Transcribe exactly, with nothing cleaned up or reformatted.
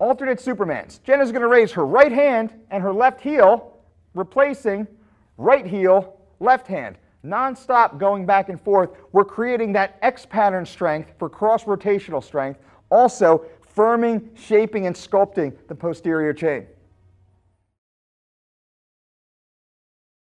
Alternate Supermans. Jenna's going to raise her right hand and her left heel, replacing right heel, left hand. Non-stop going back and forth. We're creating that X pattern strength for cross-rotational strength. Also, firming, shaping, and sculpting the posterior chain.